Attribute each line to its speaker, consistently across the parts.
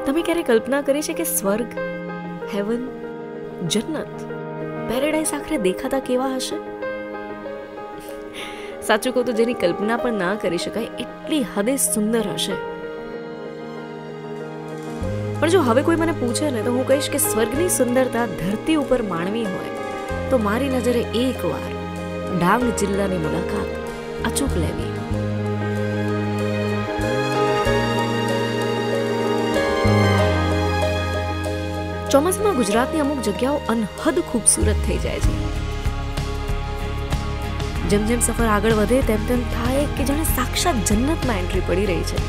Speaker 1: તમે ક્યારે કલ્પના કરી છે કે સ્વર્ગ, હેવન, જન્નત, પેરેડાઇઝ આખરે દેખાતા કેવા હશે? સાચું કહું તો જેની કલ્પના પણ ના કરી શકાય એટલી હદે સુંદર હશે. પણ જો હવે કોઈ મને પૂછે ને તો હું કહીશ કે સ્વર્ગની સુંદરતા ધરતી ઉપર માણવી હોય તો મારી નજરે એકવાર ડાંગ જિલ્લાની મુલાકાત અચૂક લેવી. ચોમાસામાં ગુજરાતની અમુક જગ્યાઓ અનહદ ખૂબસૂરત થઈ જાય છે. જેમ જેમ સફર આગળ વધે તેમ તેમ થાય કે જાણે સાક્ષાત જન્નતમાં એન્ટ્રી પડી રહી છે.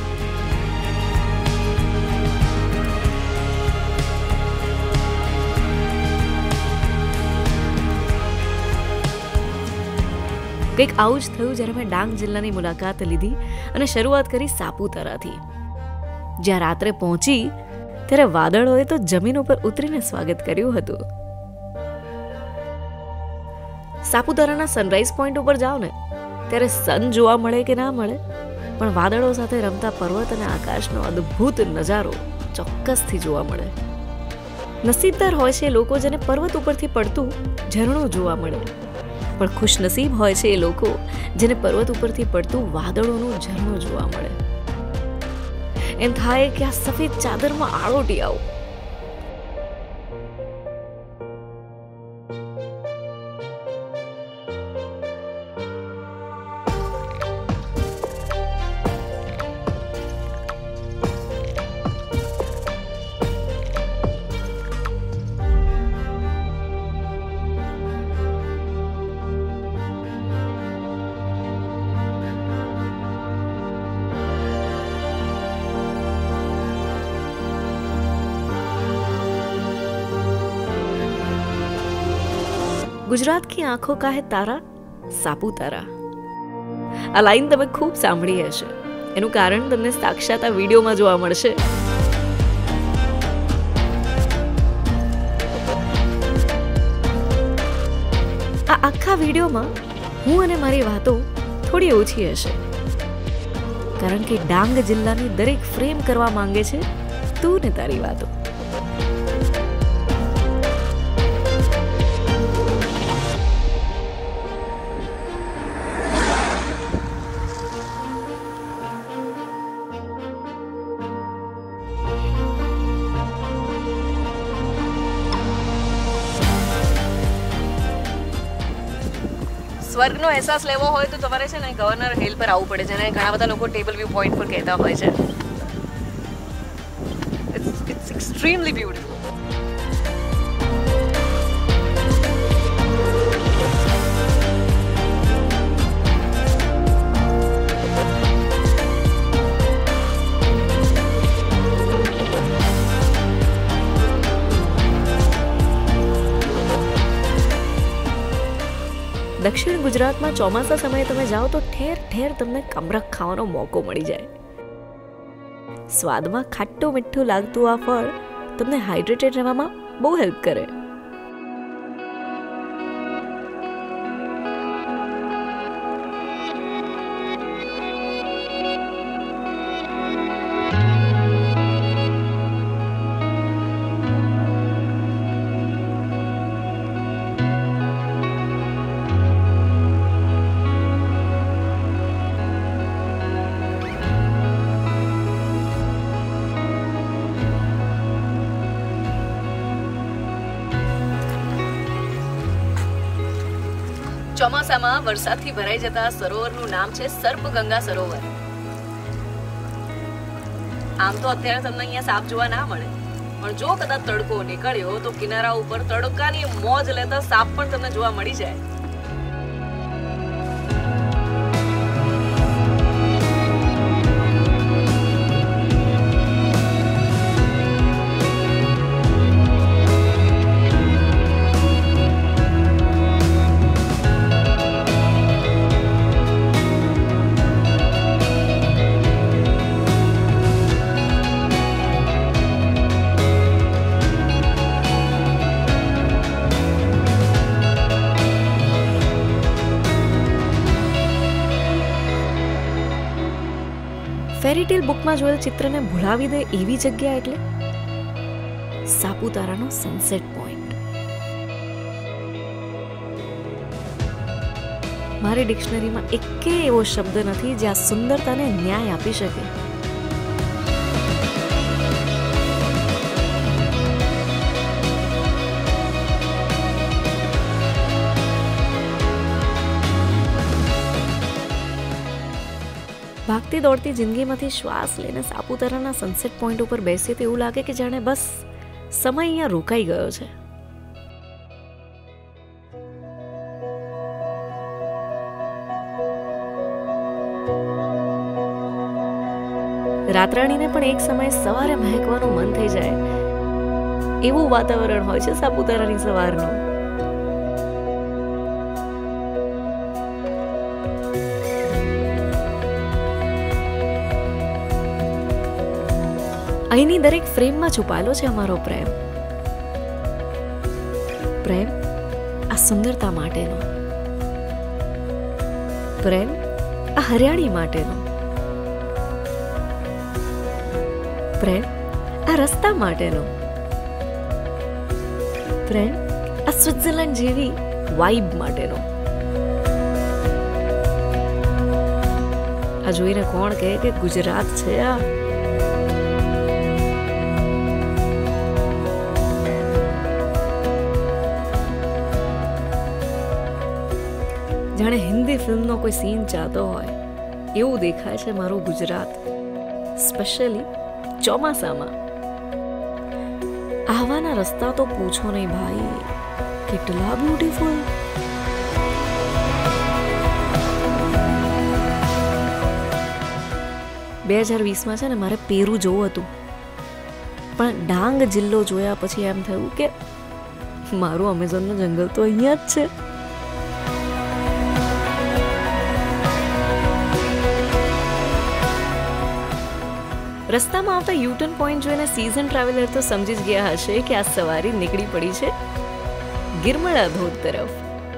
Speaker 1: કંઈક આવું જ થયું જ્યારે મેં ડાંગ જિલ્લાની મુલાકાત લીધી અને શરૂઆત કરી સાપુતારાથી. જ્યાં રાત્રે પહોંચી ત્યારે વાદળોએ તો જમીન ઉપર ઉતરીને સ્વાગત કર્યું હતું. સાપુતારાના સનરાઈઝ પોઈન્ટ ઉપર જાઓ ને ત્યારે સન જોવા મળે કે ના મળે, પણ વાદળો સાથે રમતા પર્વત અને આકાશનો અદ્ભુત નજારો ચોક્કસથી જોવા મળે. નસીબદાર હોય છે એ લોકો જેને પર્વત ઉપરથી પડતું ઝરણું જોવા મળે, પણ ખુશનસીબ હોય છે એ લોકો જેને પર્વત ઉપરથી પડતું વાદળોનું ઝરણું જોવા મળે. એમ થાય કે આ સફેદ ચાદરમાં આળોટી આવો. ગુજરાત કી આંખો કા હે તારા, સાપુતારા. આ લાઈન તમે ખૂબ સાંભળી હશે. એનું કારણ તમને સાક્ષાત આ વિડીયોમાં જોવા મળશે. આ આખા વિડીયોમાં હું અને મારી વાતો થોડી ઓછી હશે, કારણ કે ડાંગ જિલ્લાની દરેક ફ્રેમ કરવા માંગે છે તું ને તારી વાતો. સ્વર્ગનો અહેસાસ લેવો હોય તો તમારે છે ને ગવર્નર હિલ પર આવવું પડે, જેને ઘણા બધા લોકો ટેબલ વ્યૂ પોઈન્ટ પર કહેતા હોય છે. It's extremely beautiful. દક્ષિણ ગુજરાતમાં ચોમાસા સમયે તમે જાઓ તો ઠેર ઠેર તમને કમરક ખાવાનો મોકો મળી જાય. સ્વાદમાં ખાટું મીઠું લાગતું આ ફળ તમને હાઇડ્રેટેડ રહેવામાં બહુ હેલ્પ કરે. ચોમાસામાં વરસાદથી ભરાઈ જતા સરોવરનું નામ છે સર્પગંગા સરોવર. આમ તો અત્યારે તમને અહીંયા સાપ જોવા ના મળે, પણ જો કદાચ તડકો નીકળ્યો તો કિનારા ઉપર તડકાની મોજ લેતા સાપ પણ તમને જોવા મળી જાય. ફેરીટેલ બુકમાં જોયેલ ચિત્રને ભૂલાવી દે એવી જગ્યા એટલે સાપુતારાનો સનસેટ પોઈન્ટ. મારી ડિક્શનરીમાં એકેય એવો શબ્દ નથી જે આ સુંદરતાને ન્યાય આપી શકે. ભાગતી દોડતી જિંદગીમાંથી શ્વાસ લઈને સાપુતારાના સનસેટ પોઈન્ટ ઉપર બેસીએ તો એવું લાગે કે જાણે બસ સમય અહીંયા રોકાઈ ગયો છે. રાતરાણીને પણ એક સમયે સવારે મહેકવાનું મન થઈ જાય એવું વાતાવરણ હોય છે સાપુતારાની સવારનું. અહીંની દરેક ફ્રેમમાં છુપાયેલો છે અમારો પ્રેમ. પ્રેમ આ સુંદરતા માટેનો, પ્રેમ આ હરિયાળી માટેનો, પ્રેમ આ રસ્તા માટેનો, પ્રેમ આ સ્વિટ્ઝરલેન્ડ જેવી વાઇબ માટેનો. આ જોઈને કોણ કહે કે ગુજરાત છે આ? જાણે હિન્દી ફિલ્મનો કોઈ સીન ચાહતો હોય એવું દેખાય છે મારું ગુજરાત, સ્પેશિયલી ચોમાસામાં. આવાના રસ્તા તો પૂછો નહીં ભાઈ, કેટલા બ્યુટીફુલ. બે 2020માં છે ને મારે પેરુ જોવું હતું, પણ ડાંગ જિલ્લો જોયા પછી એમ થયું કે મારું અમેઝોનનું જંગલ તો અહીંયા જ છે. રસ્તામાં આવતા યુટર્ન પોઈન્ટ જોઈને સીઝન ટ્રાવેલર તો સમજી જ ગયા હશે કે આ સવારી નીકળી પડી છે ગિરમળા ધોધ તરફ.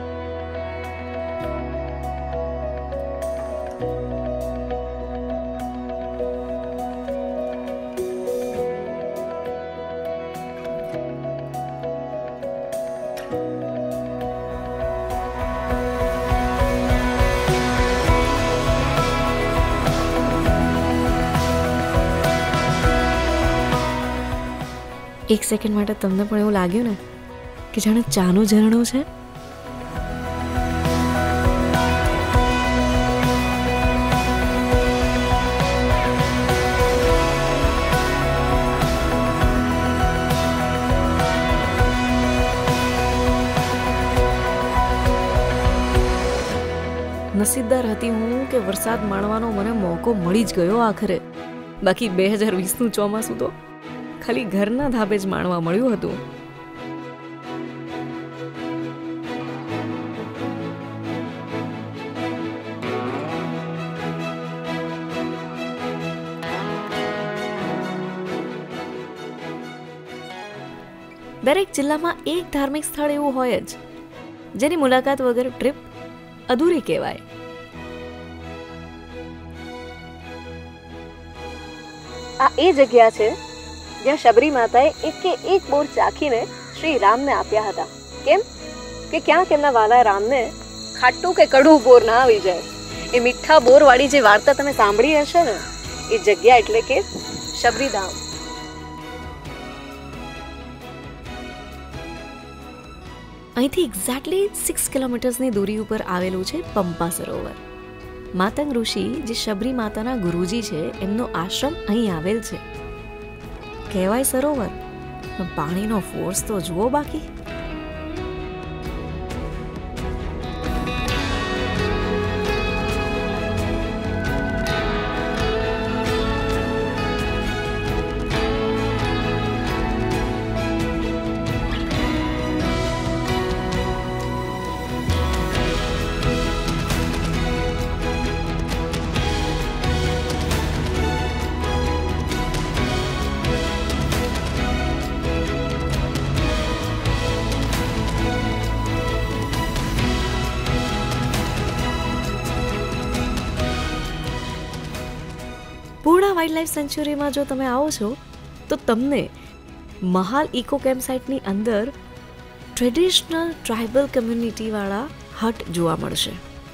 Speaker 1: એક સેકન્ડ માટે તમને પણ એવું લાગ્યું ને કે જાણે ચાનું ઝરણું છે? નસીબદાર હતી હું કે વરસાદ માણવાનો મને મોકો મળી જ ગયો આખરે. બાકી 2020નું ચોમાસું તો ખાલી ઘરના ધાબે જ માણવા મળ્યું હતું. દરેક જિલ્લામાં એક ધાર્મિક સ્થળ એવું હોય જ જેની મુલાકાત વગર ટ્રીપ અધૂરી કહેવાય. આ એ જગ્યા છે જ્યાં શબરી માતાએ એક બોર ચાખીને શ્રી રામને આપ્યા હતા. કેમ કે ક્યાંક એમના વાલા રામને ખાટું કે કડવું બોર ના આવી જાય. એ મીઠા બોર વાળી જે વાર્તા તમે સાંભળી હશે ને, એ જગ્યા એટલે કે શબરીધામ. અહીંથી એક્ઝેક્ટલી 6 કિલોમીટર્સની દૂરી ઉપર આવેલું છે પંપા સરોવર. માતંગ ઋષિ જે શબરી માતાના ગુરુજી છે એમનો આશ્રમ અહીં આવેલ છે. કહેવાય સરોવર, પણ પાણીનો ફોર્સ તો જુઓ બાકી. પૂર્ણા વાઇલ્ડ લાઈફ સેન્ચ્યુરીમાં જો તમે આવો છો તો તમને મહાલ ઇકો કેમ્પ સાઇટની અંદર ટ્રેડિશનલ ટ્રાઇબલ કમ્યુનિટીવાળા હટ જોવા મળશે.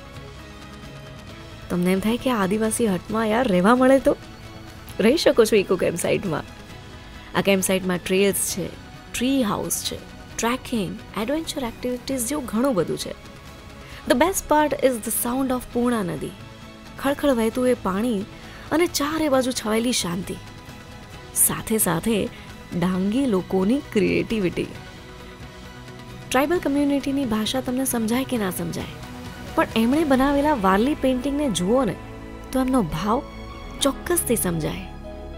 Speaker 1: તમને એમ થાય કે આદિવાસી હટમાં યાર રહેવા મળે તો રહી શકો છો ઇકો કેમ્પ સાઇટમાં. આ કેમ્પ સાઇટમાં ટ્રેલ્સ છે, ટ્રી હાઉસ છે, ટ્રેકિંગ, એડવેન્ચર એક્ટિવિટીઝ જેવું ઘણું બધું છે. The best part is the sound of Purna નદી, ખળખળ વહેતું એ પાણી અને ચારે બાજુ છવાયેલી શાંતિ, સાથે સાથે ડાંગી લોકોની ક્રિએટિવિટી. ટ્રાઇબલ કમ્યુનિટીની ભાષા તમને સમજાય કે ના સમજાય, પણ એમણે બનાવેલા વારલી પેઇન્ટિંગને જુઓ ને તો એમનો ભાવ ચોક્કસથી સમજાય.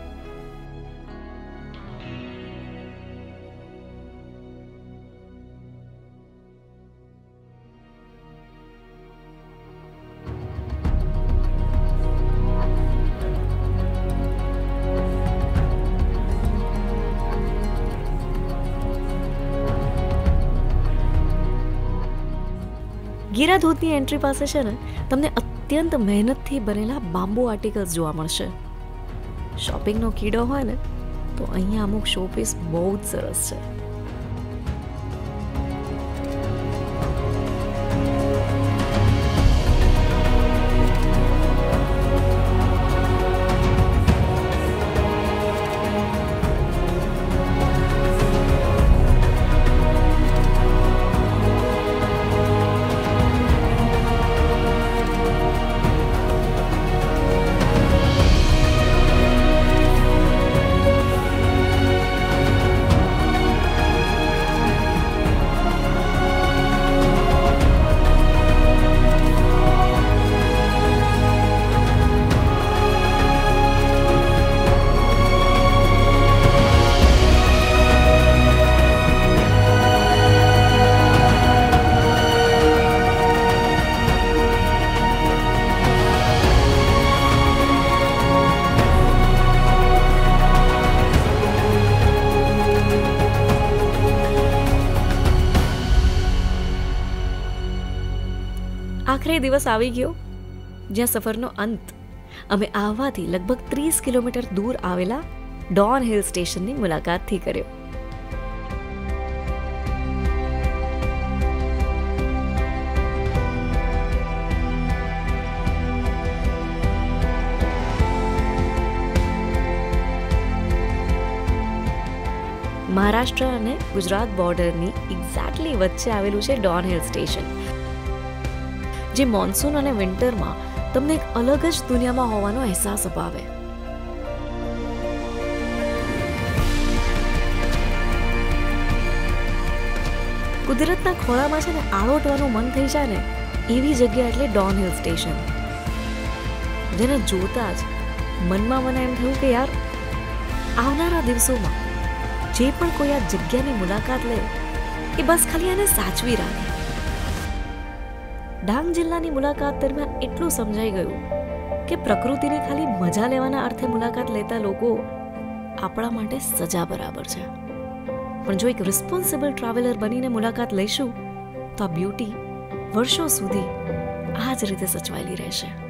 Speaker 1: ગીરા ધોધની એન્ટ્રી પાસે છે ને તમને અત્યંત મહેનતથી બનેલા બાંબુ આર્ટિકલ્સ જોવા મળશે. શોપિંગનો કીડો હોય ને તો અહીંયા અમુક શોપીસ બહુ જ સરસ છે. આખરે દિવસ આવી ગયો જ્યાં સફરનો અંત અમે આવવાથી લગભગ 30 કિલોમીટર દૂર આવેલા ડોન હિલ સ્ટેશનની મુલાકાતથી કર્યો. મહારાષ્ટ્ર અને ગુજરાત બોર્ડરની એક્ઝેક્ટલી વચ્ચે આવેલું છે ડોન હિલ સ્ટેશન, જે મોન્સૂન અને વિન્ટરમાં તમને એક અલગ જ દુનિયામાં હોવાનો અહેસાસ અપાવે. કુદરતના ખોળામાં છે ને આળોટવાનું મન થઈ જાય ને એવી જગ્યા એટલે ડોન હિલ સ્ટેશન, જેને જોતા જ મનમાં મને એમ થયું કે યાર આવનારા દિવસોમાં જે પણ કોઈ આ જગ્યાની મુલાકાત લે એ બસ ખાલી આને સાચવી રાખે. ડાંગ જિલ્લાની મુલાકાત દરમિયાન એટલું સમજાઈ ગયું કે પ્રકૃતિની ખાલી મજા લેવાના અર્થે મુલાકાત લેતા લોકો આપણા માટે સજા બરાબર છે. પણ જો એક રિસ્પોન્સિબલ ટ્રાવેલર બનીને મુલાકાત લઈશું તો આ બ્યુટી વર્ષો સુધી આ જ રીતે સચવાયેલી રહેશે.